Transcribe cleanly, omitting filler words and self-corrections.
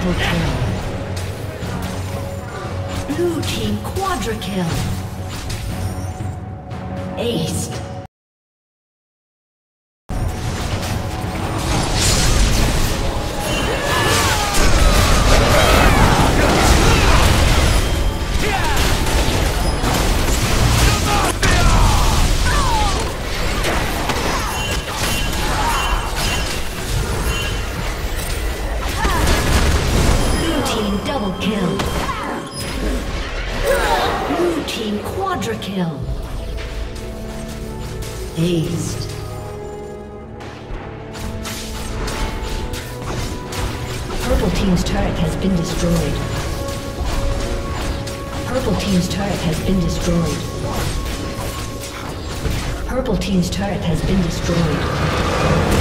Triple kill. Blue team quadra kill. Aced. Kill. Aced. Purple team's turret has been destroyed. Purple team's turret has been destroyed. Purple team's turret has been destroyed.